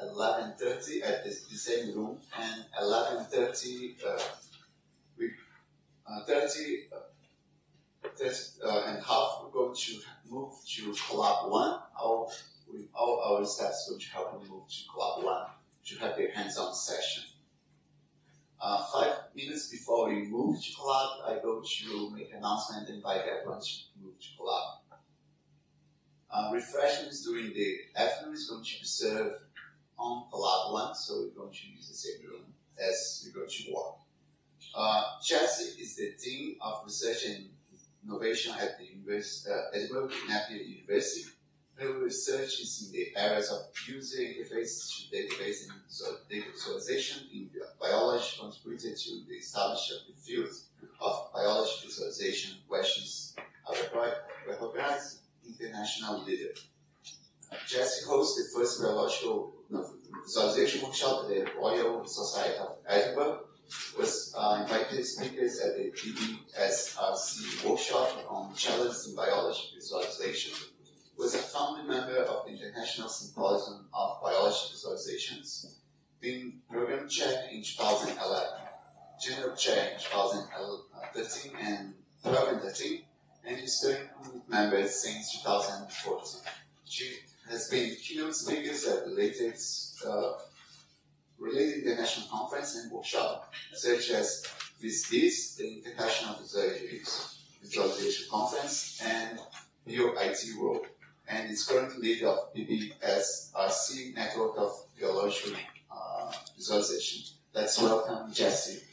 11:30 at the same room, and 11:30 30 and half, we're going to move to Collab 1. All our staff is going to help me move to Collab 1 to have a hands-on session. 5 minutes before we move to Collab, I go to make an announcement and invite everyone to move to Collab. Refreshments during the afternoon is going to be served on Collab 1, so we're going to use the same room as we go to work. Jesse is the Dean of Research and Innovation at the Edinburgh Napier University. Her research is in the areas of user interface to database and data visualization in biology, contributed to the establishment of the field of biology visualization, where she's a recognized international leader. Jessie hosts the first biological visualization workshop at the Royal Society of Edinburgh, was invited speakers at the BBSRC workshop on challenges in biology visualization, was a founding member of the International Symposium of Biology Visualizations, been program chair in 2011, general chair in 2013 and 2013, and is steering group member since 2014. She has been keynote speaker at related international conference and workshop, such as VISDIS, the International Visualization Conference, and BioIT World, and is currently lead of BBSRC Network of Biological Visualization. Let's welcome Jessie.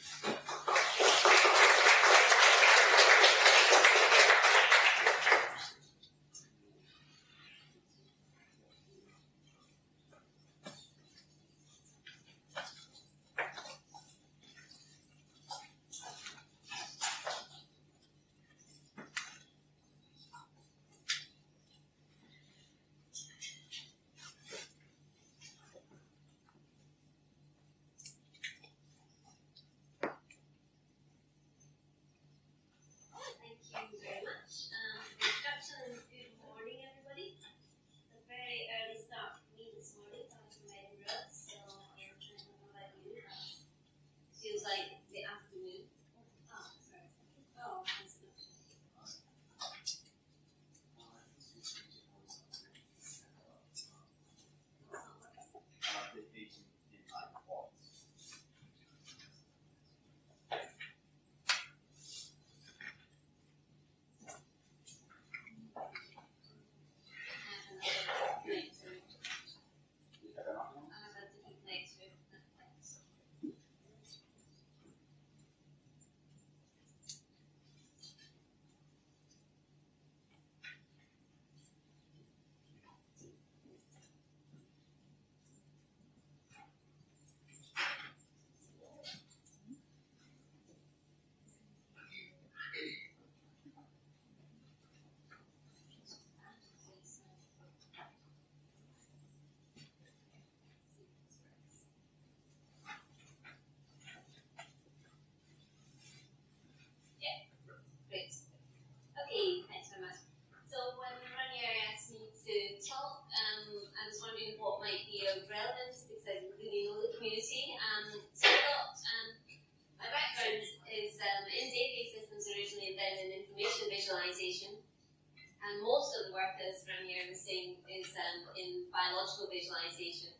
And most of the work that's Ranier was saying is in biological visualization.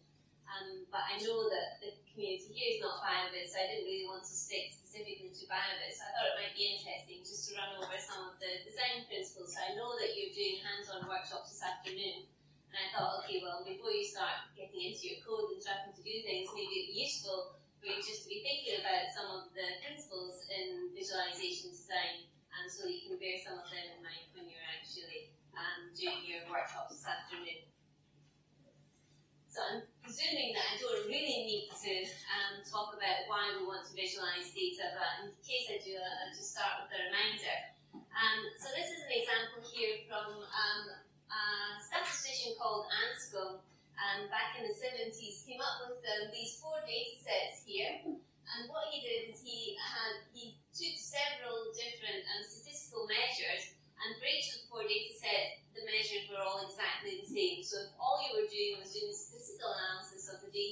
But I know that the community here is not BioVis, so I didn't really want to stick specifically to BioVis. So I thought it might be interesting just to run over some of the design principles. So I know that you're doing hands-on workshops this afternoon, and I thought, okay, well, before you start getting into your code and starting to do things, maybe it'd be useful for you just to be thinking about some of the principles in visualization design, and so you can bear some of them in mind when you're actually doing your workshops this afternoon. So I'm presuming that I don't really need to talk about why we want to visualize data, but in case I do, I'll just start with a reminder. So this is an example here from a statistician called Anscombe, back in the 70s, came up with these 4 data sets here. And what he did is he took several different statistical measures, and for each of the 4 data sets, the measures were all exactly the same. So if all you were doing was doing statistical analysis of the data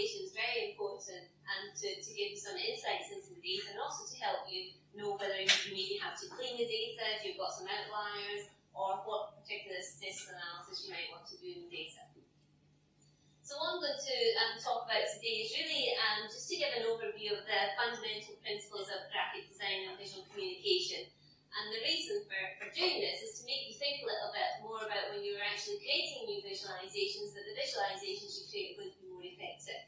visualization is very important and to give you some insights into the data and also to help you know whether you maybe have to clean the data, if you've got some outliers, or what particular statistical analysis you might want to do in the data. So what I'm going to talk about today is really just to give an overview of the fundamental principles of graphic design and visual communication. And the reason for doing this is to make you think a little bit more about when you're actually creating new visualizations, that the visualizations you create are going to be more effective.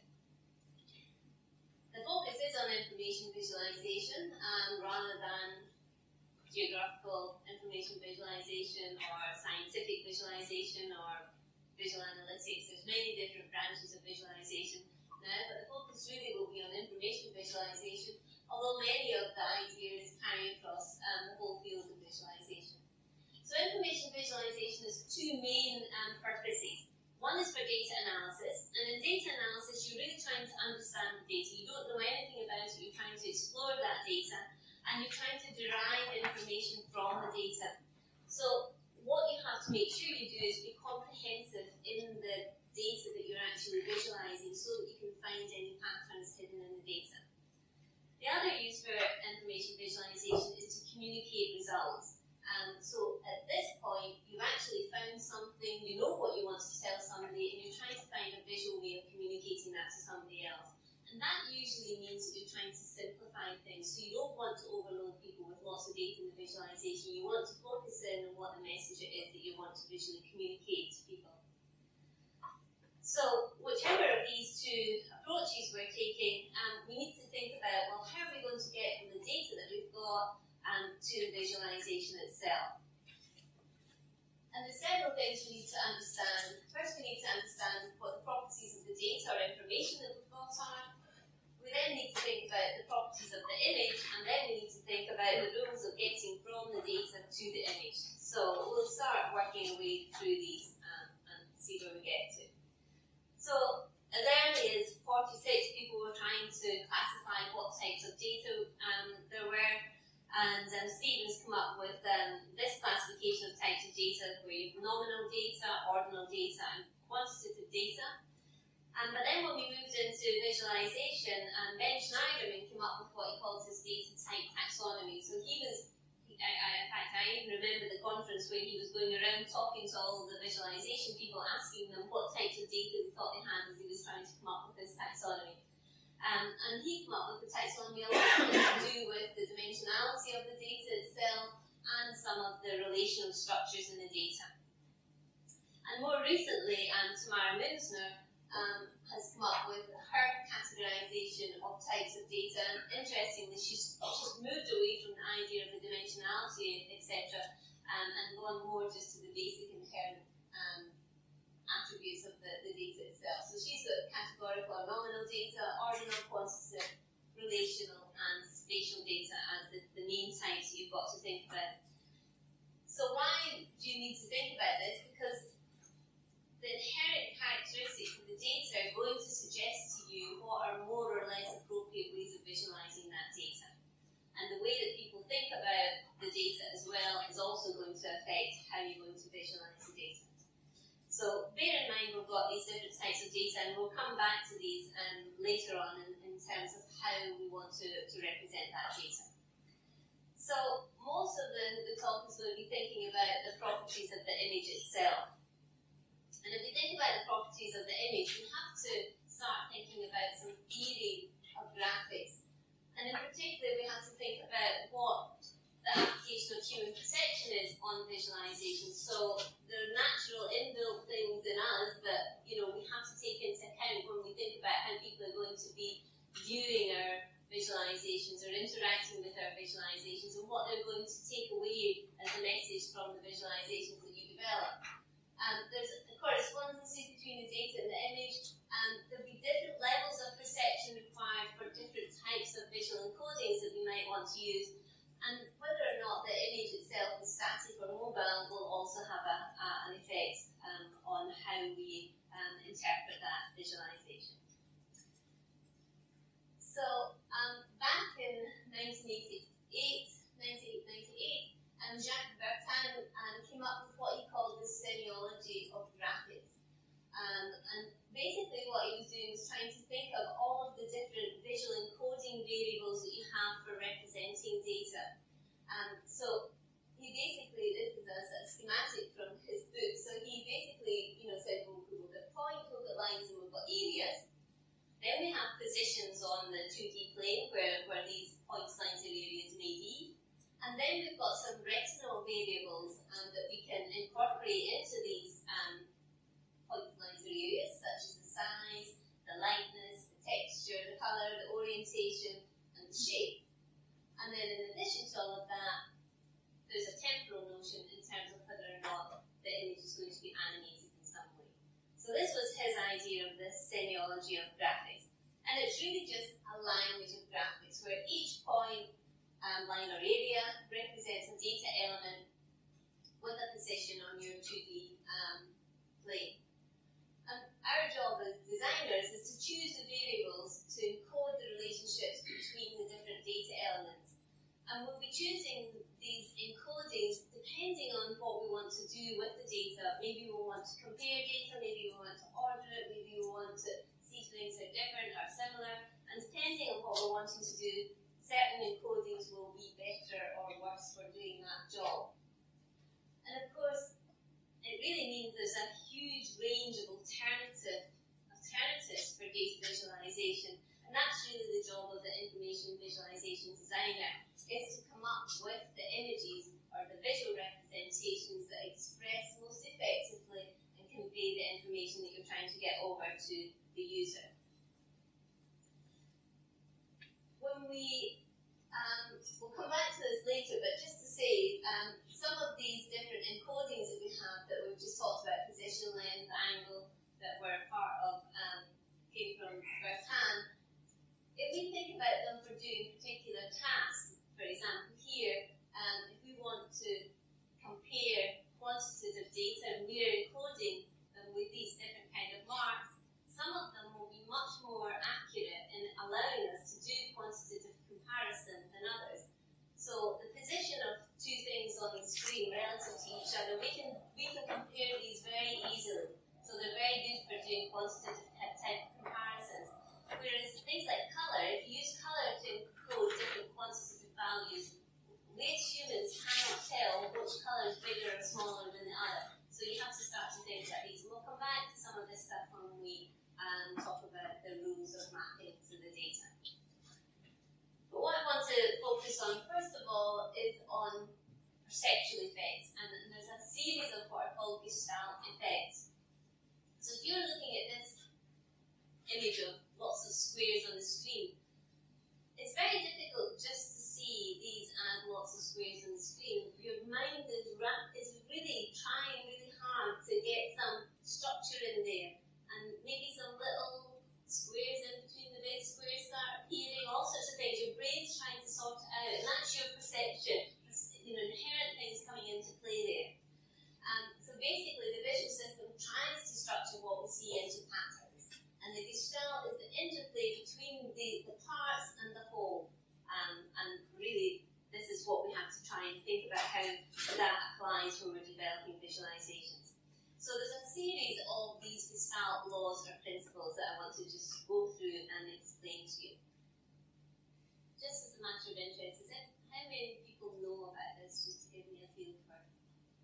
The focus is on information visualization rather than geographical information visualization or scientific visualization or visual analytics. There's many different branches of visualization now, but the focus really will be on information visualization, although many of the ideas carry across the whole field of visualization. So information visualization has two main purposes. One is for data analysis, and in data analysis you're really trying to understand the data. You don't know anything about it, you're trying to explore that data, and you're trying to derive information from the data. So what you have to make sure you do is be comprehensive in the data that you're actually visualizing so that you can find any patterns hidden in the data. The other use for information visualization is to communicate results. So at this point, you've actually found something, you know what you want to tell somebody, and you're trying to find a visual way of communicating that to somebody else. And that usually means that you're trying to simplify things. So you don't want to overload people with lots of data in the visualization. You want to focus in on what the message it is that you want to visually communicate to people. So whichever of these two approaches we're taking, we need to think about, well, how are we going to get from the data that we've got to the visualization itself? And there's several things we need to understand. First, we need to understand what the properties of the data or information that we've got are. We then need to think about the properties of the image, and then we need to think about the rules of getting from the data to the image. So we'll start working our way through these and see where we get to. So as early as 46, people were trying to classify what types of data there were, and Stephen's come up with this classification of types of data where you have nominal data, ordinal data, and quantitative data. But then when we moved into visualization, Ben Schneiderman came up with what he calls his data type taxonomy. So he was, in fact, I even remember the conference where he was going around talking to all the visualization people, asking them what types of data they thought they had as he was trying to come up with this taxonomy. And he came up with the taxonomy a lot to do with the dimensionality of the data itself and some of the relational structures in the data. And more recently, Tamara Mimsner has come up with her categorization of types of data. And interestingly, she's moved away from the idea of the dimensionality, etc., and gone more just to the basic inherent attributes of the data itself. So she's got categorical or nominal data, ordinal, quantitative, relational, and spatial data as the main types that you've got to think about. So why do you need to think about this? Because the inherent characteristics of the data are going to suggest to you what are more or less appropriate ways of visualizing that data. And the way that people think about the data as well is also going to affect how you're going to visualize the data. So bear in mind we've got these different types of data, and we'll come back to these later on in terms of how we want to represent that data. So most of the talk is going to be thinking about the properties of the image itself. And if we think about the properties of the image, we have to start thinking about some theory of graphics. And in particular, we have to think about what the application of human perception is on visualization. So there are natural inbuilt things in us that we have to take into account when we think about how people are going to be viewing our visualizations or interacting with our visualizations, and what they're going to take away as a message from the visualizations that you develop. There's a correspondence between the data and the image, and there'll be different levels of perception required for different types of visual encodings that we might want to use. And whether or not the image itself is static or mobile will also have an effect on how we interpret that visualization. So back in 1998, Jacques Bertin came up with what he called the semiology of have positions on the 2D plane where these points, lines, or areas may be. And then we've got some retinal variables that we can incorporate into these points, lines, or areas, such as the size, the lightness, the texture, the colour, the orientation, and the shape. And then in addition to all of that, there's a temporal notion in terms of whether or not the image is going to be animated in some way. So this was his idea of this semiology of graphics. And it's really just a language of graphics where each point, line or area represents a data element with a position on your 2D plane. And our job as designers is to choose the variables to encode the relationships between the different data elements. And we'll be choosing these encodings depending on what we want to do with the data. Maybe we want to compare data, maybe we want to order it, maybe we want to see if things are different or similar. And depending on what we're wanting to do, certain encodings will be better or worse for doing that job. And of course, it really means there's a huge range of alternatives for data visualization. And that's really the job of the information visualization designer, is to come up with the images or the visual representations that express most effectively and convey the information that you're trying to get over to the user. When we'll come back to this later, but just to say, some of these different encodings that we have that we've just talked about, position, length, angle, that were part of, came from Bertin. If we think about them for doing particular tasks, for example here, if we want to compare quantitative data and we're encoding them with these different kind of marks, some of them will be much more accurate in allowing us to do quantitative comparison than others. So the position of two things on the screen relative to each other, we can compare these very easily. So they're very good for doing quantitative type comparisons. Whereas things like colour, if you use colour to encode different quantitative values, we as humans cannot tell which colour is bigger or smaller than the other. So you have to start to think about these. We'll come back to some of this stuff when we talk about the rules of mapping to the data. But what I want to focus on, first of all, is on perceptual effects. And there's a series of what are called Gestalt effects. So if you're looking at this image of lots of squares on the screen, it's very difficult just to see these as lots of squares on the screen. Your mind is really trying really hard to get some structure in there, and maybe some little squares in between the big squares start appearing, all sorts of things. Your brain's trying to sort it out, and that's your perception. Inherent things coming into play there. So basically, the visual system tries to structure what we see into patterns. And the Gestalt is the interplay between the parts and the whole. And really, this is what we have to try and think about how that applies when we're developing visualizations. So there's a series of these Gestalt laws or principles that I want to just go through and explain to you. Just as a matter of interest, how many people know about this, just to give me a feel for it?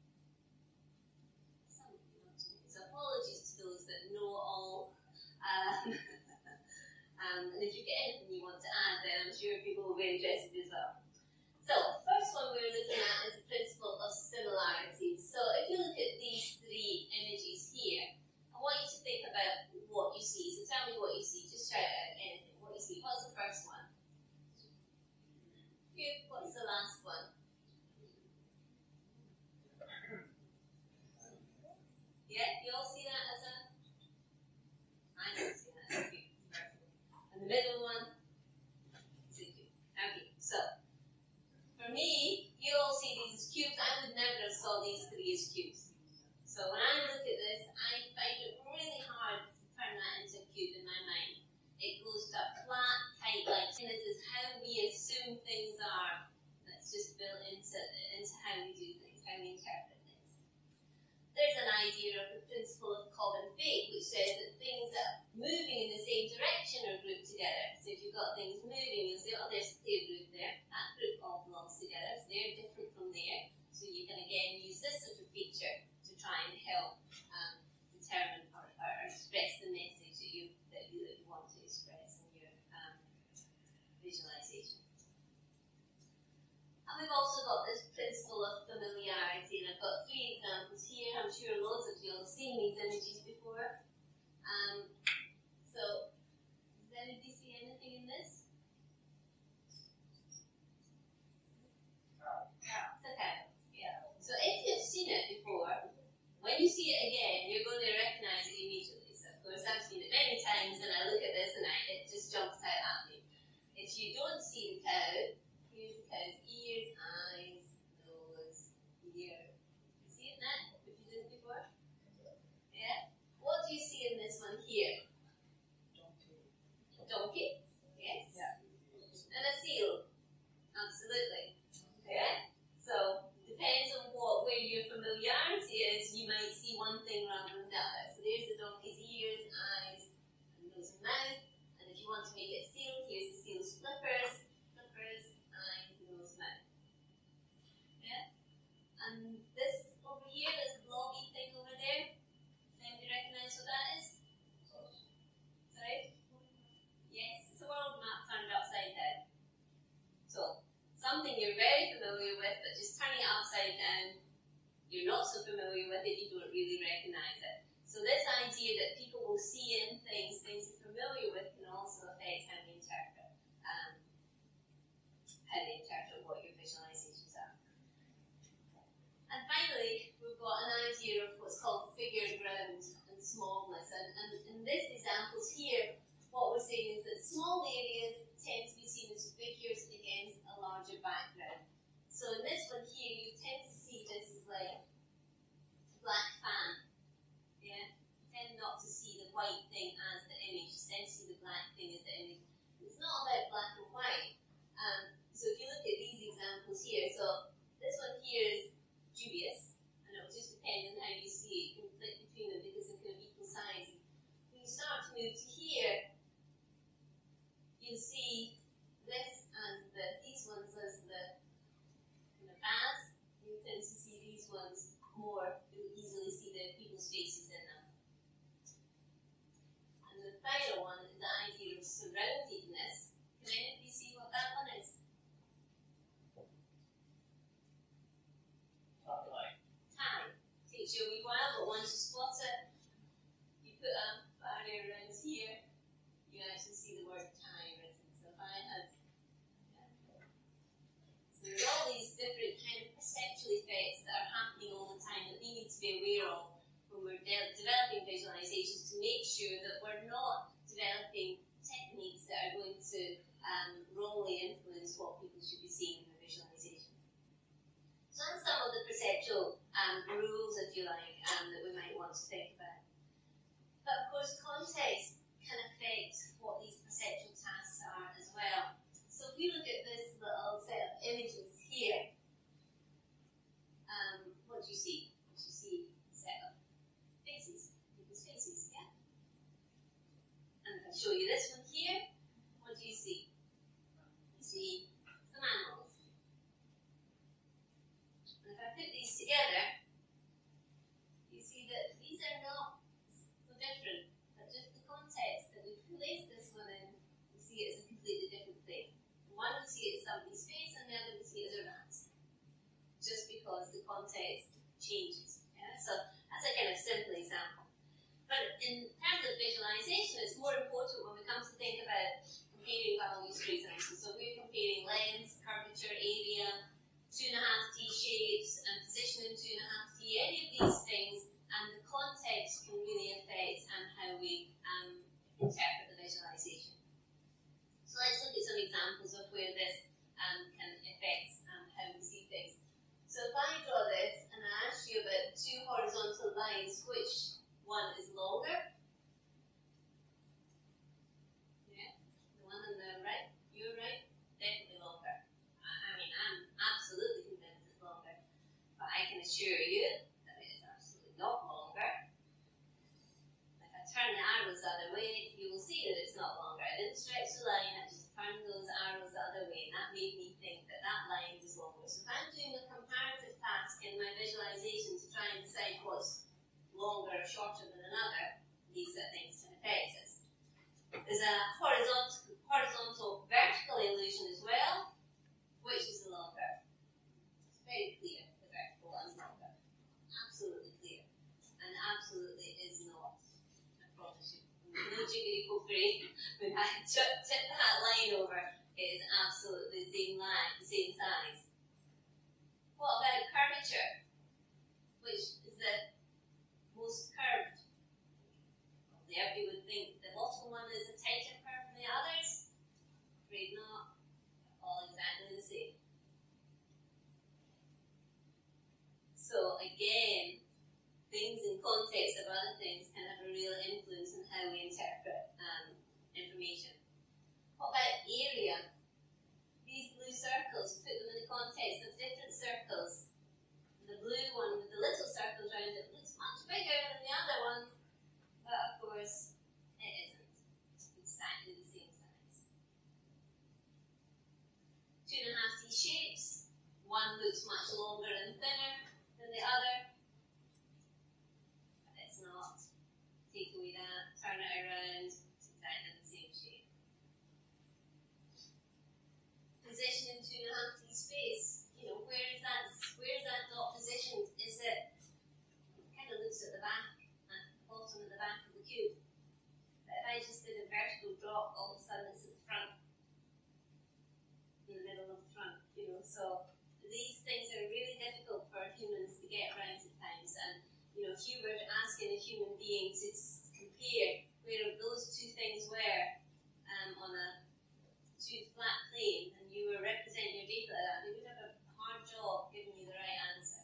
Some of you not too many. So apologies to those that know all. And if you've got anything you want to add, then I'm sure people will be interested as well. So, first one we're looking at is the principle of similarity. So, if you look at these three images here, I want you to think about what you see. So, tell me what you see. Just shout out anything. What you see. What's the first one? Cube. What's the last one? Yeah, you all see that as a? I don't see that as a cube. And the middle one is a cube. Okay, so for me, you all see these as cubes. I would never have saw these three as cubes. So when I look at this, I find it really hard to turn that into a cube in my mind. It goes to a flat, tight line. And this is how we assume things are. That's just built into how we do things, how we interpret things. There's an idea of the principle of cause and effect, which says that things that are moving in the same direction are grouped together. So if you've got things moving, you'll say, oh, there's a group there. That group all belongs together. So they're different from there. So you can again use this sort of feature to try and help determine anything in this? It's okay. Yeah. So if you've seen it before, when you see it again, you're going to recognize it immediately. So of course I've seen it many times and I look at this and it just jumps out at me. If you don't see the cow, here's the cow's ears, eyes, nose, ear. You see it now? If you didn't before? Yeah? What do you see in this one here? Donkey. Yes? Yeah. And a seal. Absolutely. Okay? So, depends on where your familiarity is, you might see one thing rather than the other. So there's the donkey's ears, eyes, and nose and mouth. And if you want to make it a seal, here's the seal's flippers, eyes, nose, mouth. Yeah? And this over here, this blobby thing over there, anybody recognize what that is? Sorry? Yes, it's a world map turned upside down. So, something you're very familiar with, but just turning it upside down, you're not so familiar with it, you don't really recognize it. So this idea that people will see in things they're familiar with, can also affect how they interpret what your visualizations are. And finally, we've got an idea of what's called figure ground and smallness. And in these examples here, what we're saying is that small areas tend to be seen as figures against a larger background. So in this one here, you tend to see this as like a black fan. Yeah? You tend not to see the white thing as the image. You tend to see the black thing as the image. It's not about black and white. So if you look at these examples here, so this one here is dubious, and it will just depend on how you see it. You can flip between them because they're kind of equal size. When you start to move to here, you'll see this as these ones as the kind of as. You tend to see these ones more. You'll easily see the people's faces in them. And the final one is the idea of surroundedness. Can anybody see what that one is? Tie. Takes you a wee while, but once you spot it, you put a barrier around here, you actually see the word tie written. So if I had, so there's all these different kind of perceptual effects that are happening all the time that we need to be aware of when we're developing visualizations to make sure that we're not developing techniques that are going to wrongly influence what people should be seeing in the visualization. So that's some of the perceptual rules, if you like, that we might want to think about. But of course, context can affect what these perceptual tasks are as well. So if we look at this little set of images here, what do you see? You see a set of faces, people's faces, yeah? And if I show you this one here, what do you see? You see some animals. And if I put these together, you see that these are not so different, but just the context that we've placed this one in, you see it as a completely different thing. One would see it as somebody's face, and the other would see it as a rat. Just because the context changes. Yeah? So that's a kind of simple example. But in terms of visualization, it's more important when we come to think about comparing values, for example. So we're comparing length, curvature, area, 2.5D shapes, and position in 2.5D, any of these things, and the context can really affect how we interpret the visualization. So let's look at some examples of where this can affect how we see things. So if I draw this and I ask you about two horizontal lines, which one is longer? Yeah, the one on the right, you're right, definitely longer. I mean, I'm absolutely convinced it's longer, but I can assure you that it is absolutely not longer. If I turn the arrows the other way, you will see that it's not longer. I didn't stretch the line, I just turned those arrows the other way, and that made me think that that line is longer. So if I'm doing a comparative task in my visualization to try and decide what's longer or shorter than another, these are things can affect us. There's a horizontal vertical illusion as well. Which is the longer? It's very clear, the vertical one's longer. that line over, it is absolutely the same line, the same size. What about curvature? Which is the most curved? Well, there we would think the bottom one is a tighter curve than the others. Afraid not. They're all exactly the same. So again, things in context of other things can have a real influence on how we interpret information. What about area? These blue circles, put them in the context of different circles. The blue one with the little circles around it looks much bigger than the other one, but of course it isn't. It's exactly the same size. 2.5D shapes. One looks much longer and thinner than the other, but it's not. Take away that, turn it around, it's exactly the same shape. Position in 2.5D space. You know, where is that dot positioned? Is it kind of looks at the back, at the bottom of the back of the cube? But if I just did a vertical drop, all of a sudden it's at the front, in the middle of the front, you know. So these things are really difficult for humans to get around at times. And you know, if you were asking a human being to compare where those two things were on a two flat plane, and you were representing your data like that, they would have a hard job giving you the right answer.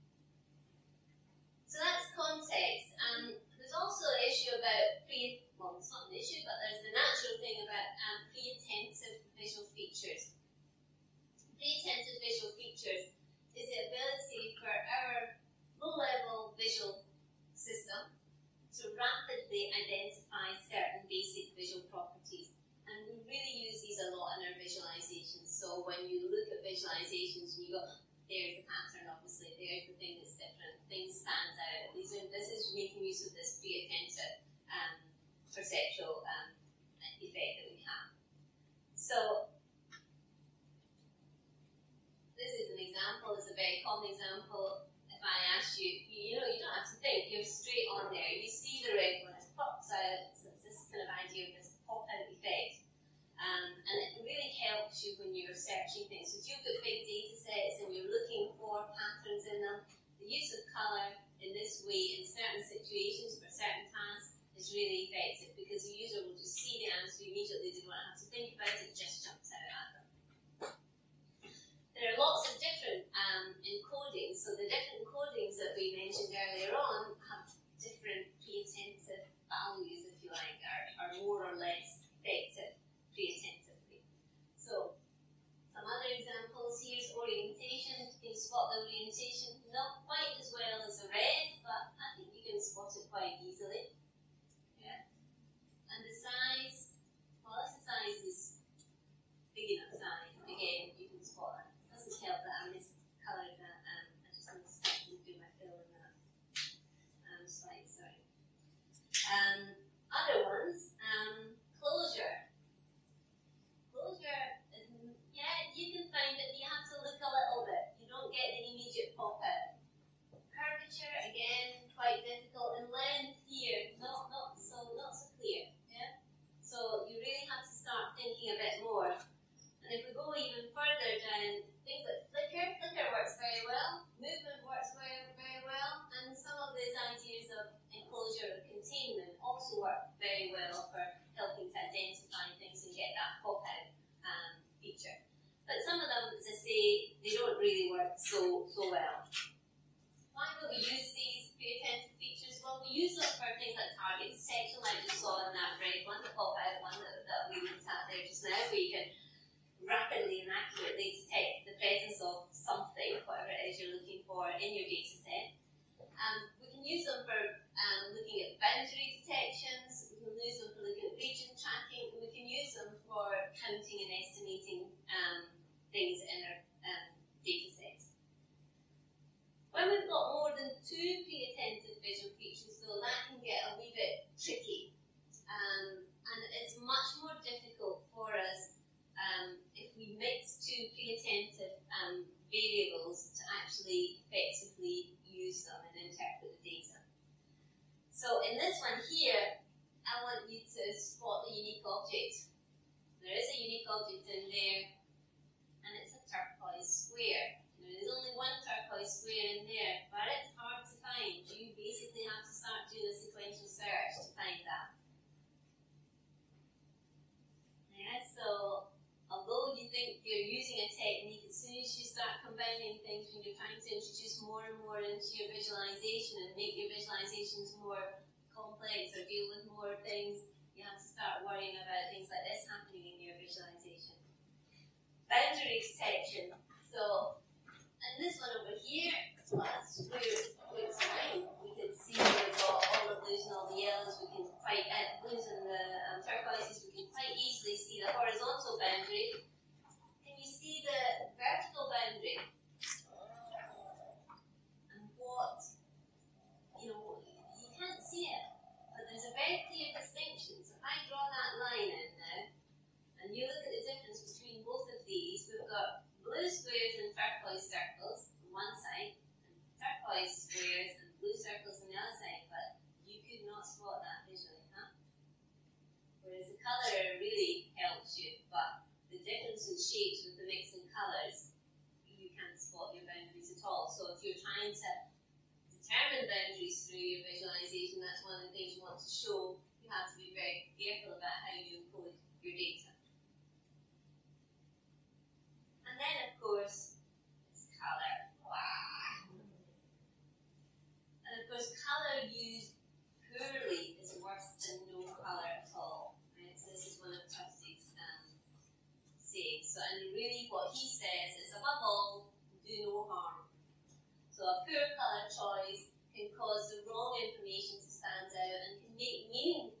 So that's context. There's also an issue about well, it's not an issue, but there's the natural thing about pre-attentive visual features. Pre-attentive visual features is the ability for our low-level visual system to rapidly identify certain basic visual properties. And we really use these a lot in our visualizations. So when you look at visualizations and you go, there's the pattern, obviously, there's the thing that's different, things stand out. This is making use of this pre-attentive perceptual effect that we have. So this is an example, it's a very common example. If I ask you, you know, you don't have to think, you're straight on there. You see the red one, it pops out. So it's this kind of idea of this pop-out effect. And it really helps you when you're searching things. So if you've got big data sets and you're looking for patterns in them, the use of colour in this way in certain situations for certain tasks is really effective because the user will just see the answer immediately. They don't have to think about it, it just jumps out at them. There are lots of different encodings. So the different encodings that we mentioned earlier on have different pre-attentive values, if you like, are more or less effective pre-attentively. So some other examples. Here's orientation. Can you spot the orientation? Not quite as well as the red, but I think you can spot it quite easily. Yeah. And the size, well, the size is big enough size. Again, you can spot that. It doesn't help that I miscoloured that. I just need to start to do my fill in that slide, sorry. Other ones, closure. Closure is, yeah, you can find that you have to look a little bit. You don't get the immediate pop out. Curvature, again, quite difficult. And length here, not so clear. Yeah? So you really have to start thinking a bit more. And if we go even further down, things like flicker works very well, movement works very, very well, and some of these ideas of enclosure or containment also work very well for helping to identify things and get that pop-out feature. But some of them, as I say, they don't really work so well. Why do we use these pre-attentive features? Well, we use them for things like target detection, like we saw in that red one, the pop-out one that we looked at there just now, where you can rapidly and accurately detect the presence of something, whatever it is you're looking for in your data set. We can use them for looking at boundary detections, we can use them for looking at region tracking, and we can use them for counting and estimating things in our data sets. When we've got more than two pre-attentive visual features, though, that can get a wee bit tricky. And it's much more difficult for us if we mix two pre-attentive variables to actually effectively use them and interpret the data. So in this one here, I want you to spot the unique object. There is a unique big object in there, and it's a turquoise square. There's only one turquoise square in there, but it's hard to find. You basically have to start doing a sequential search to find that. Yeah, so although you think you're using a technique, as soon as you start combining things, when you're trying to introduce more and more into your visualization and make your visualizations more complex or deal with more things, you have to start worrying about things like this happening in your visualization. Boundary detection. So, and this one over here, that's where it looks fine. We can see we've got all the blues and all the yellows. We can quite, blues and the turquoises, we can quite easily see the horizontal boundary. Can you see the vertical boundary? And what, you can't see it, but there's a very clear distinction. So if I draw that line in now, and you look at the difference between both of these, we've got blue squares and turquoise circles on one side, and turquoise squares and blue circles on the other side, but you could not spot that visually, huh? Whereas the colour really helps you, but the difference in shapes with the mix in colours, you can't spot your boundaries at all. So if you're trying to determine boundaries through your visualization, that's one of the things you want to show. You have to be very careful about how you encode your data. And then, of course, it's colour. Wow. And of course, colour used poorly is worse than no colour at all. Right? So this is one of Tusty's sayings. So, and really what he says is, above all, do no harm. So a poor colour choice can cause the wrong information to stand out and can make meaningful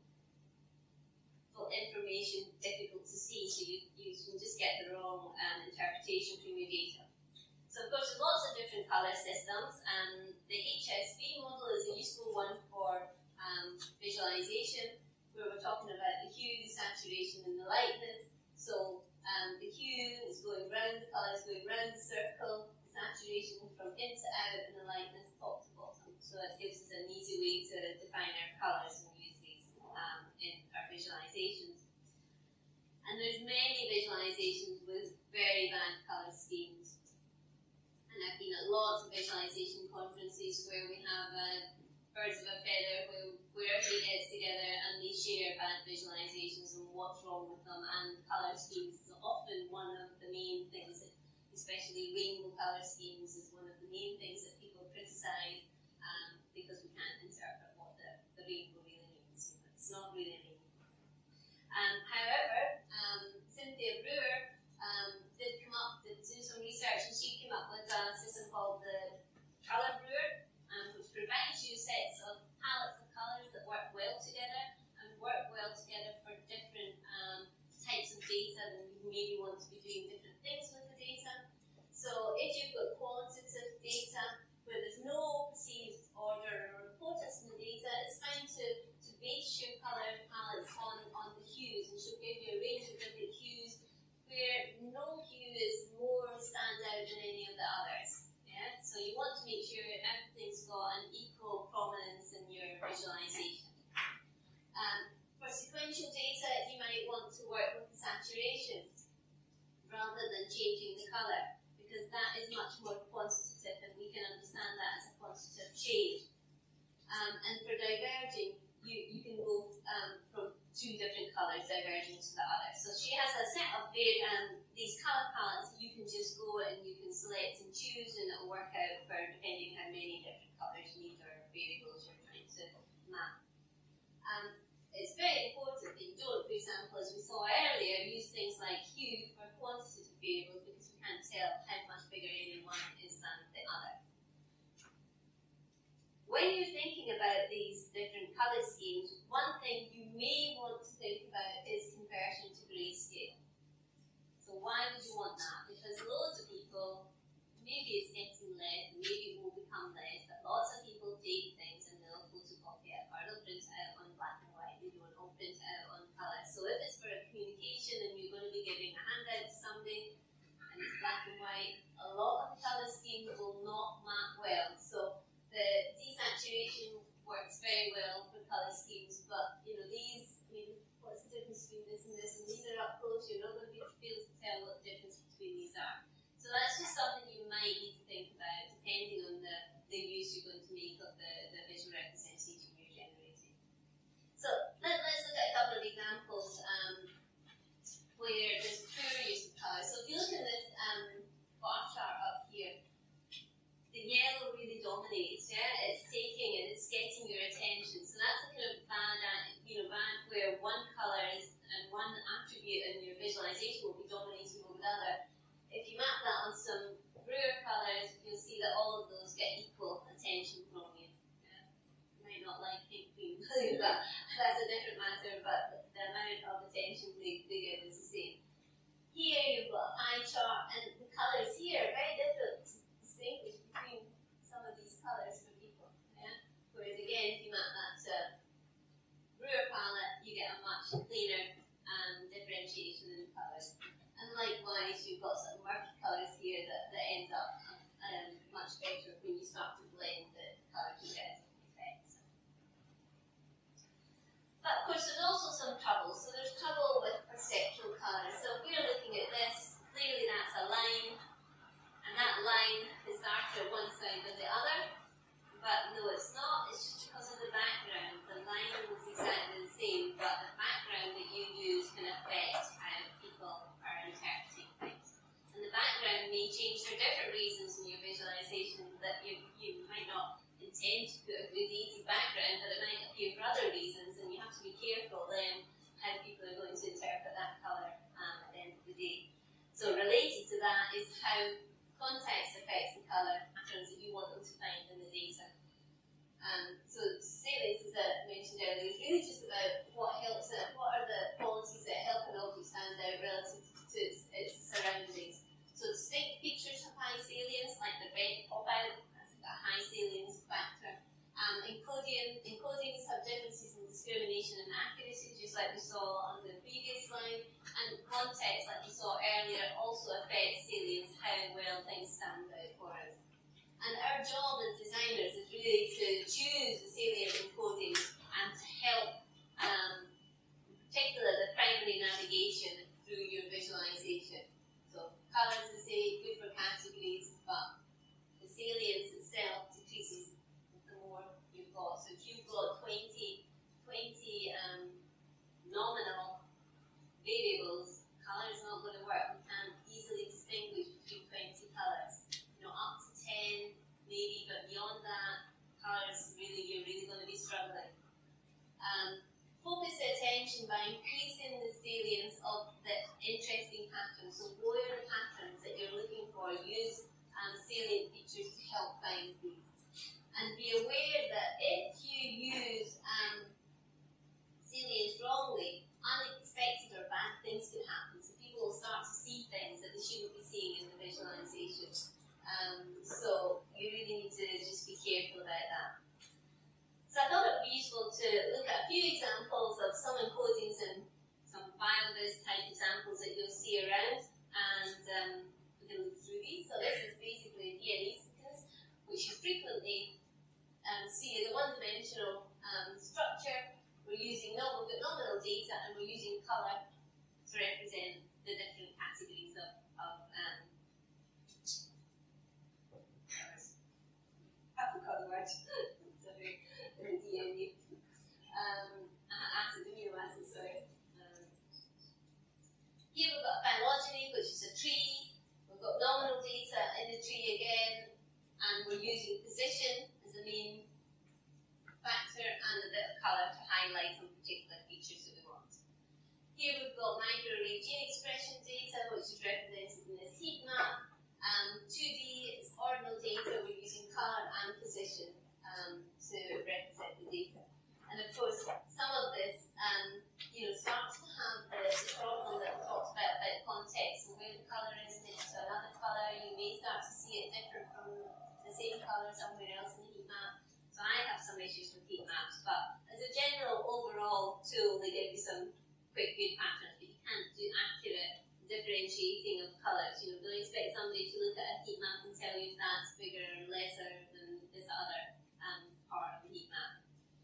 information difficult to see, so you can just get the wrong interpretation from your data. So of course there's lots of different colour systems, and the HSV model is a useful one for visualization, where we're talking about the hue, the saturation and the lightness. So the hue is going round, the colour is going round the circle, the saturation from in to out, and the lightness top to bottom. So that gives us an easy way to define our colours and use these in our visualizations. And there's many visualizations with very bad colour schemes. And I've been at lots of visualization conferences where we have birds of a feather, where everybody gets together and they share bad visualizations and what's wrong with them. And colour schemes is often one of the main things, especially rainbow colour schemes is one of the main things that people criticise because we can't interpret what the rainbow really means. It's not really rainbow. However, Cynthia Brewer did do some research, and she came up with a system called the Colour Brewer, which provides you sets of palettes of colours that work well together and work well together for different types of data, and you maybe want to be doing different things with the data. So if you've got quantitative data where there's no perceived order or importance in the data, it's fine to base your colour palettes on the hues, and she'll give you a range of different hues where no hue is more stand out than any of the others. Yeah? So you want to make sure everything's got an equal prominence in your visualization. For sequential data, you might want to work with the saturation rather than changing the colour, because that is much more quantitative, and we can understand that as a quantitative change. And for diverging, you can go from two different colours diverging to the other. So she has a set of these colour palettes. You can just go and you can select and choose, and it will work out for depending how many different colours you need or variables you're trying to map. It's very important that you don't, for example, as we saw earlier, use things like hue for quantitative variables, because we can't tell how much bigger any one is than the other. When you're thinking about these different colour schemes, one thing you may want to think about is conversion to grayscale. So why would you want that? Because loads of people, maybe it's getting less, maybe it will become less, but lots of people take things and they'll photocopy it, or they'll print it out on black and white, they don't all print it out on colour. So if it's for a communication and you're going to be giving a handout to somebody and it's black and white, a lot of colour schemes will not map well. So the desaturation works very well for colour schemes, but these visualization will be dominating over the other. If you map that on some brewer colours, you'll see that all of those get equal attention from you. Yeah. You might not like pink green, but that's a different matter, but the amount of attention they give is the same. Here you've got eye chart, and the colours here are very different to distinguish between some of these colours for people. Yeah? Whereas again, if you map that to brewer palette, you get a much clearer differentiation in the colours. And likewise, you've got some murky colours here that ends up much better when you start to blend the colours to get effects. But of course, there's also some trouble. So there's trouble with perceptual colours. So if we're looking at this, clearly that's a line, and that line is darker one side than the other. But no, it's not. It's just because of the background. The line is exactly the same, but the background that you use can affect how people are interpreting things. And the background may change for different reasons in your visualization that you might not intend to put a good easy background, but it might appear for other reasons, and you have to be careful then how people are going to interpret that colour at the end of the day. So related to that is how context affects the colour patterns that you want them to find in the data. So to say this, as I mentioned earlier, is really just about what helps it, what are the qualities that help an object stand out relative to its surroundings. So distinct features have high salience, like the red pop out, that's got a high salience factor. Encodings have differences in discrimination and accuracy, just like we saw on the previous slide. And context, like we saw earlier, also affects salience, how well things stand out for us. And our job as designers is really to choose the salient encodings and to help, in particular, the primary navigation through your visualization. So colours, I say, good for categories, but the salience itself decreases the more you've got. So if you've got 20 nominal variables, colour is not going to work. We can't easily distinguish between 20 colours. Up to 10 maybe, but beyond that, colours you're really going to be struggling. Focus the attention by increasing the salience of the interesting patterns. So what are the patterns that you're looking for? Use salient features to help find these. And be aware that if you use salience wrongly, unexpected or bad things can happen. So people will start to see things that they shouldn't be seeing in the visualization. So you really need to just be careful about that. So I thought it would be useful to look at a few examples of some encodings and some BioVis type examples that you'll see around, and we can look through these. So this is basically a DNA sequence, which you frequently see as a one-dimensional structure. We've got nominal data, and we're using colour to represent the different categories of I forgot the word. Sorry, the DNA. Amino acids, sorry. Here we've got phylogeny, which is a tree. We've got nominal data in the tree again, and we're using position as the main factor and a bit of colour to highlight some particular features that we want. Here we've got microarray gene expression data, which is represented in this heat map. 2D is ordinal data, we're using colour and position to represent the data. And of course, some of this starts to have the problem that we talked about context, and where the colour is next to another colour. You may start to see it different from the same colour somewhere else in the heat map. So I have some issues with heat maps, but as a general overall tool, they give you some quick good patterns, but you can't do accurate differentiating of colours. Don't expect somebody to look at a heat map and tell you if that's bigger or lesser than this other part of the heat map.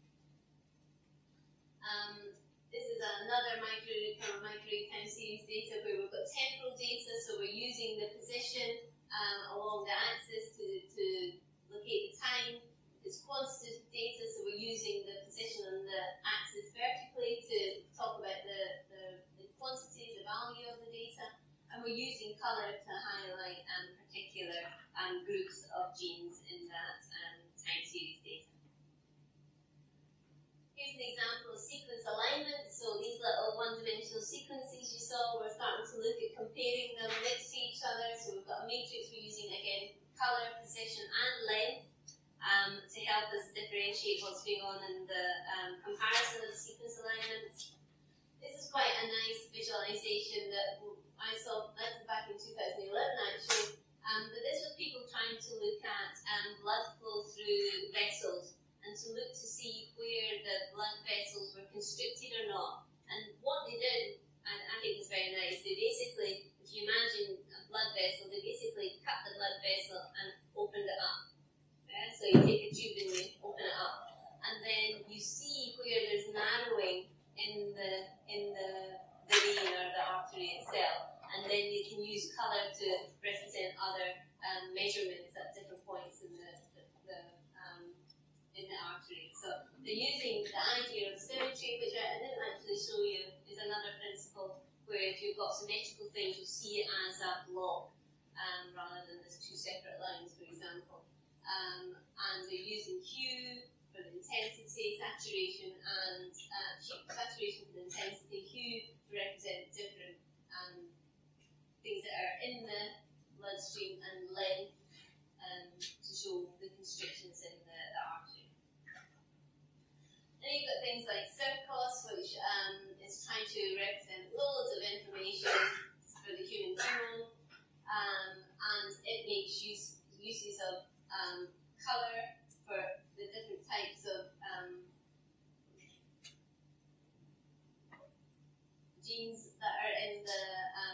This is another microarray time series data where we've got temporal data, so we're using the position along the axis to locate the time. It's quantitative data, so we're using the position on the axis vertically to talk about the quantity, the value of the data, and we're using colour to highlight particular groups of genes in that time series data. Here's here's an example of sequence alignment. So these little one-dimensional sequences you saw, we're starting to look at comparing them next to each other. So we've got a matrix we're using, again, colour, position and length to help us differentiate what's going on in the comparison of the sequence alignments. This is quite a nice visualization that I saw, that's back in 2011 actually, but this was people trying to look at blood flow through vessels and to look to see where the blood vessels were constricted or not. And what they did, and I think it's very nice, they basically, if you imagine a blood vessel, they basically cut the blood vessel and opened it up. Yeah? So you take a tube and you open it up. And then you see where there's narrowing in the vein or the artery itself. And then you can use colour to represent other measurements at different points in the artery. So they're using the idea of symmetry, which I didn't actually show you, is another principle where if you've got symmetrical things, you'll see it as a block rather than as two separate lines, for example. And they're using hue for the intensity, saturation, and saturation for the intensity, hue to represent different things that are in the bloodstream, and length to show the constrictions in the artery. Then you've got things like CIRCOS, which is trying to represent loads of information for the human genome, and it makes uses of colour for the different types of genes that are in the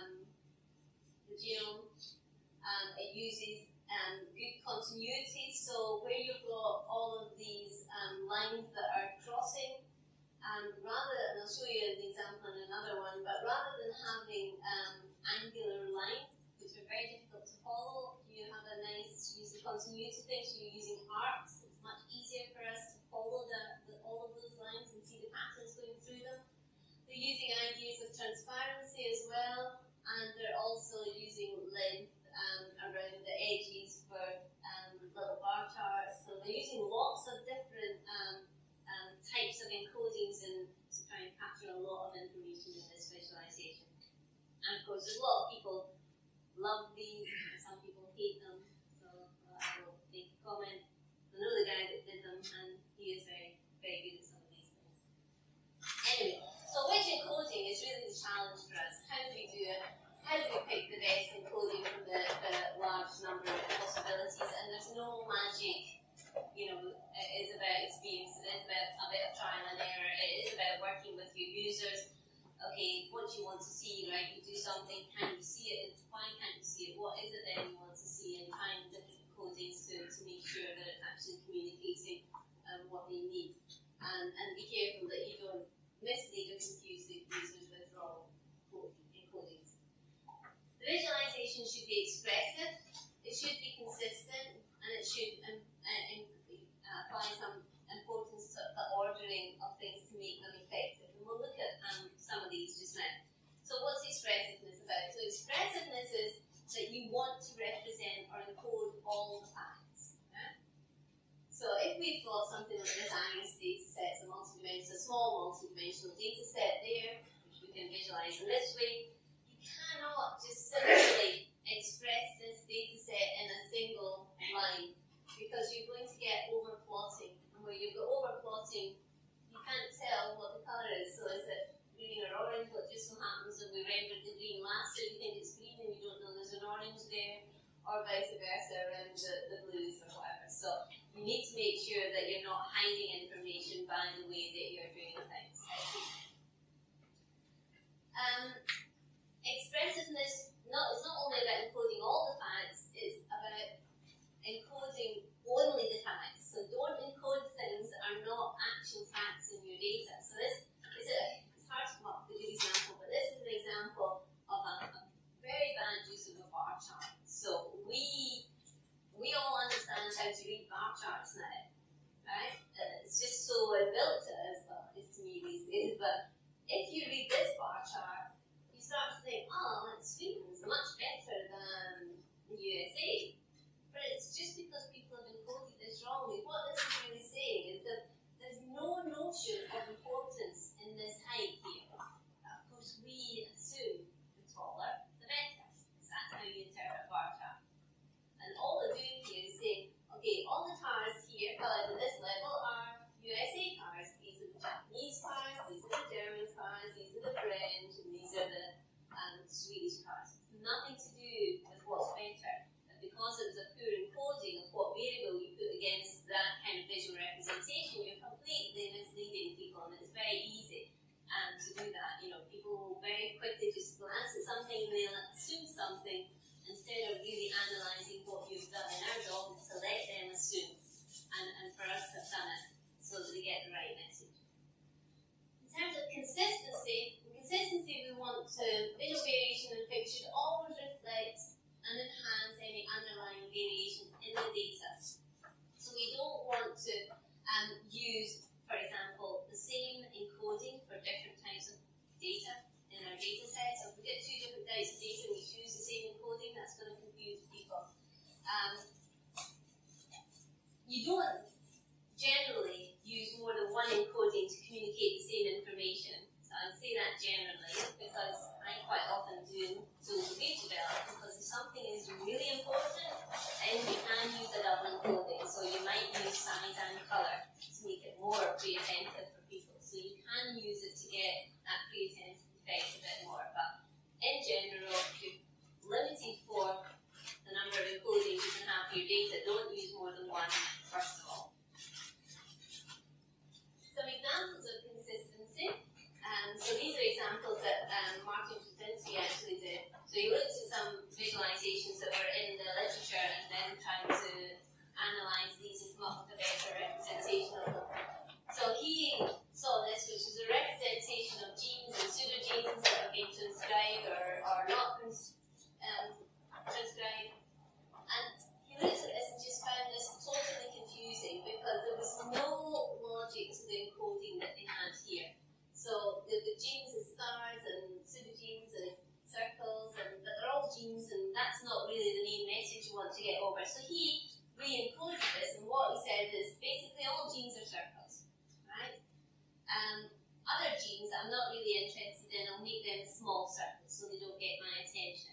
genome. It uses good continuity, so where you've got all of these lines that are crossing, and I'll show you an example in another one, but rather than having angular lines, which are very difficult to follow, you have a nice use of continuity thing, so you're using arcs. It's much easier for us to follow all of those lines and see the patterns going through them. They're using ideas of transparency as well, and they're also using length around the edges for little bar charts. So they're using lots of different types of encodings and to try and capture a lot of information in this visualization. And of course, there's a lot of people love these, and some people hate them. So I will make a comment. I know the guy that did them, and he is very, very good at some of these things. Anyway, so which encoding is really the challenge for us? How do we do it? How do we pick the best encoding from the large number of possibilities? And there's no magic, it is about experience, it is about a bit of trial and error, it is about working with your users. Okay, what do you want to see, right? You do something, can you see it? Why can't you see it? What is it then you want to see? And find different encodings to make sure that it's actually communicating what they need. And be careful that you don't mislead or confuse the users with wrong encodings. The visualization should be expressive, it should be consistent, and it should apply some importance to the ordering of things to make them effective. And we'll look at some of these just now. So what's expressiveness about? So expressiveness is that you want to represent or encode all the facts. Yeah? So if we've got something like this ARIES data set, a small multi-dimensional data set there, which we can visualize in this way, you cannot just simply express this data set in a single line, because you're going to get overplotting. And where you've got overplotting, you can't tell what the colour is. So is it green or orange? What just so happens that we rendered the green last, so you think it's green and you don't know there's an orange there, or vice versa around the blues or whatever. So you need to make sure that you're not hiding information by the way that you're doing things. nothing to do with what's better. But because it was a poor encoding of what variable you put against that kind of visual representation, you're completely misleading people, and it's very easy to do that. You know, people will very quickly just glance at something and they'll assume something instead of really analysing what you've done. And our job is to let them assume, and for us to have done it so that they get the right message. In terms of consistency, we want visual variation and figure should always reflect and enhance any underlying variation in the data. So we don't want to use, for example, the same encoding for different types of data in our data set. So if we get two different types of data and we use the same encoding, that's going to confuse people. You don't generally use more than one encoding to communicate the same information. So I'd say that generally, because I quite often do tools of read development, because if something is really important, then you can use a double encoding. So you might use size and colour to make it more pre-attentive for people. So you can use it to get that pre-attentive effect a bit more. But in general, if you're limited for the number of encodings you can have for your data, don't use more than one, first of all. Some examples of consistency. So these are examples that Martin Kretinsky actually did. So he looked at some visualizations that were in the literature and then tried to analyze these and come up with a better representation of them. So he saw this, which is a representation of genes and pseudogenes that have been transcribed or not transcribed. And he looked at this and just found this totally confusing because there was no logic to the encoding that they had here. So the genes as stars and pseudogenes as circles, but they're all genes, and that's not really the main message you want to get over. So he re-encoded this, and what he said is basically all genes are circles, right? Other genes I'm not really interested in, I'll make them small circles so they don't get my attention.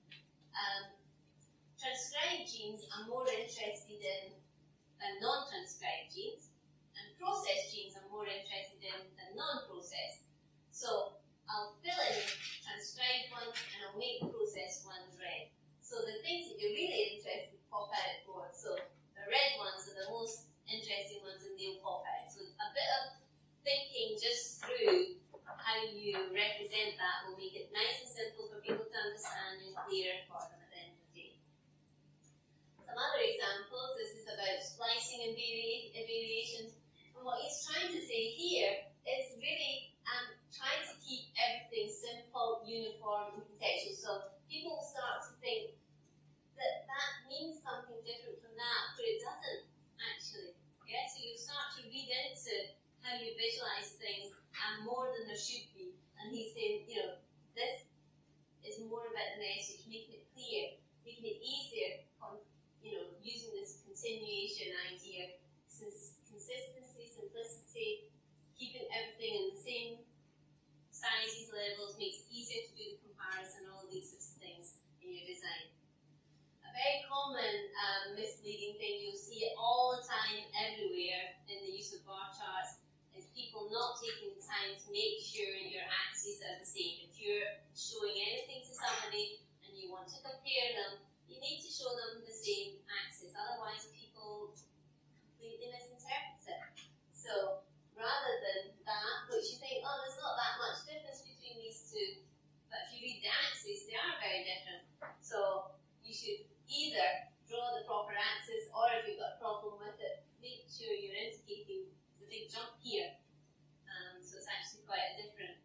Transcribed genes I'm more interested in than non-transcribed genes. And processed genes I'm more interested in than non-processed. So I'll fill in transcribed ones and I'll make processed ones red. So the things that you're really interested in pop out more. So the red ones are the most interesting ones and they'll pop out. So a bit of thinking just through how you represent that will make it nice and simple for people to understand and clear for them at the end of the day. Some other examples, this is about splicing and variations. And what he's trying to say here is really trying to keep everything simple, uniform, and contextual. So people will start to think that that means something different from that, but it doesn't, actually. Yeah? So you start to read into how you visualize things and more than there should be. And he's saying, this is more about the message, making it clear, making it easier on, using this continuation idea, consistency, simplicity, keeping everything in the same sizes, levels, makes it easier to do the comparison, all of these sorts of things in your design. A very common misleading thing you'll see all the time, everywhere, in the use of bar charts, is people not taking the time to make sure your axes are the same. If you're showing anything to somebody and you want to compare them, you need to show them the same axis, otherwise people completely misinterpret it. So rather than that, which you think, oh, there's not that much difference between these two, but if you read the axes, they are very different. So you should either draw the proper axis, or if you've got a problem with it, make sure you're indicating there's a big jump here. So it's actually quite a different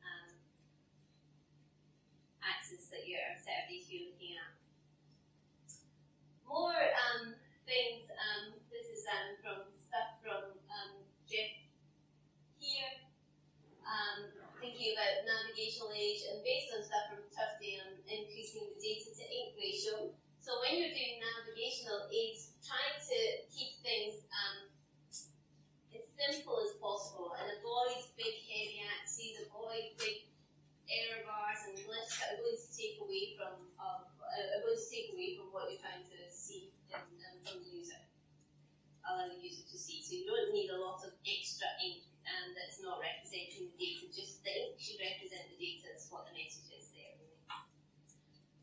axis that you're set of data you're looking at. More things. This is from stuff from Jeff here, thinking about navigational age, and based on stuff from Tufte on increasing the data to ink ratio. So when you're doing navigational aids, try to keep things as simple as possible and avoid big heavy axes, avoid big error bars and glyphs that are going to take away from what you're trying to see from the user, allow the user to see. So you don't need a lot of extra ink that's not representing the data. Just the ink should represent the data. That's what the message is there. Really. You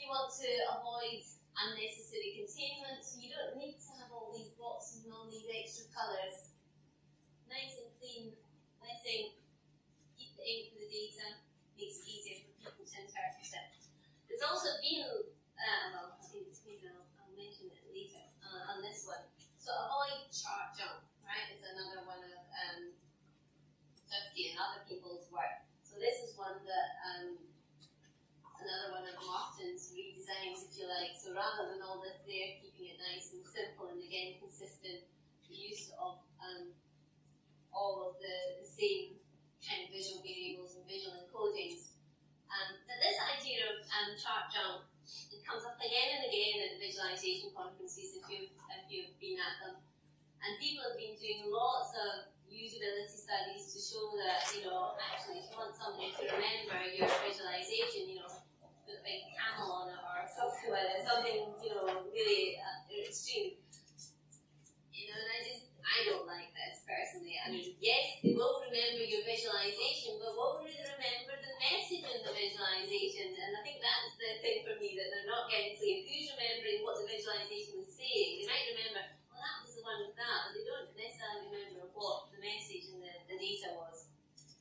want to avoid unnecessary containment, so you don't need to have all these boxes and all these extra colours. Nice and clean, less ink, keep the ink for the data, makes it easier for people to interpret it. There's also been, well, I think it's been, I'll mention it later on this one. So avoid chart junk, right, is another one of Tufte and other people's work. So this is one that, another one of Martin's redesigns, if you like. So rather than all this there, keeping it nice and simple and again consistent, the use of all of the same kind of visual variables and visual encodings. But this idea of chart junk, it comes up again and again at visualization conferences if you've been at them. And people have been doing lots of usability studies to show that, actually if you want somebody to remember your visualization, put a big camel on it or something like that, something, really extreme. And I don't like this personally. I mean, yes, they will remember your visualization, but will they remember the message in the visualization? And I think that's the thing for me, that they're not getting clear. Who's remembering what the visualization was saying? They might remember, well, that was the one with that, but they don't necessarily remember what the message in the data was.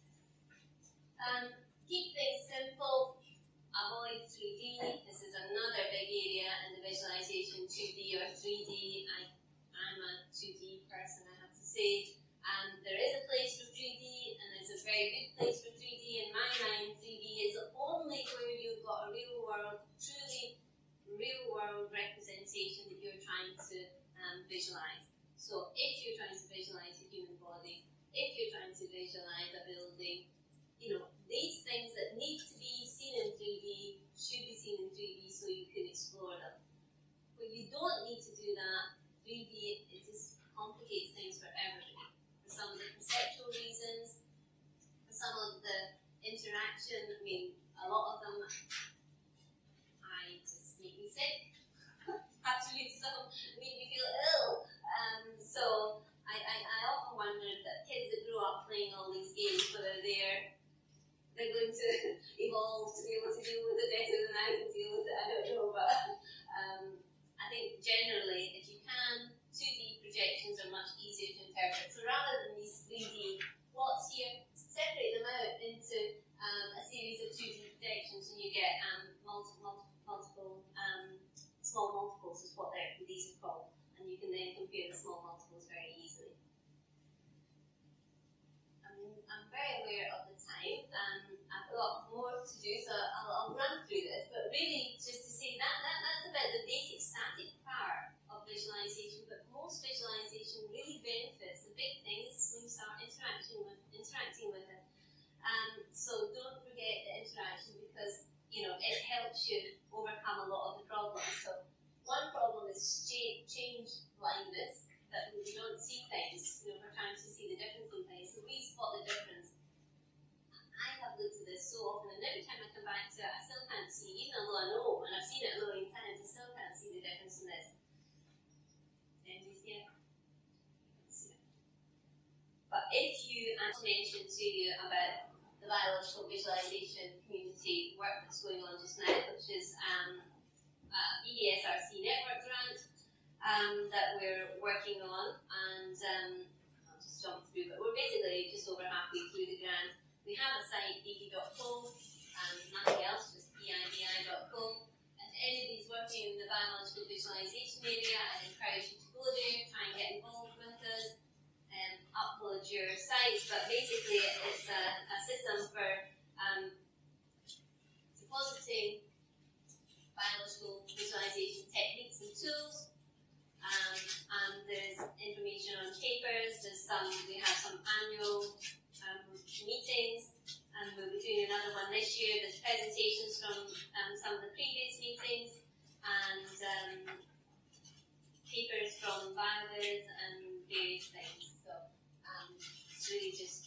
Keep things simple. Avoid 3D. This is another big area in the visualization, 2D or 3D. I'm a 2D person, I have to say. There is a place for 3D, and it's a very good place for 3D. In my mind, 3D is only where you've got a real world, truly real world representation that you're trying to visualize. So if you're trying to visualize a human body, if you're trying to visualize a building, these things that need to be seen in 3D should be seen in 3D so you can explore them. But you don't need to do that. 3D, it just complicates things for everybody. For some of the conceptual reasons, for some of the interaction, I mean, a lot of them, just make me sick. Have to use them, make me feel ill. So I often wondered that kids that grew up playing all these games, whether they're going to evolve to be able to deal with it better than I can deal with it, I don't know, but I think generally, if you can, 2D projections are much easier to interpret. So rather than these 3D plots here, separate them out into a series of 2D projections, and you get multiple small multiples is what these are called, and you can then compare the small multiples very easily. I'm very aware of the time. I've got more to do, so I'll run through this, but really just to say that's about the basic static part of visualization, but most visualization really benefits. The big thing is when you start interacting with it. So don't forget the interaction, because it helps you overcome a lot of the problems. So one problem is change blindness, that we don't see things. We're trying to see the difference in things. So we spot the difference. I have looked at this so often, and every time I come back to it, I still can't see, even though I know, and I've seen it a million times, I still can't see the difference in this. And you see it? But if I mentioned to you about the biological visualization community work that's going on just now, which is EDSRC network grant that we're working on, and I'll just jump through, but we're basically just over halfway through the grant. We have a site, bibi.co, nothing else, just bibi.co. If anybody's working in the biological visualization area, I'd encourage you to go there, try and get involved with us, upload your sites, but basically it's a system for depositing biological visualization techniques and tools. And there's information on papers. We have some annual meetings, and we'll be doing another one this year. There's presentations from some of the previous meetings, and papers from BioViz and various things. So it's really just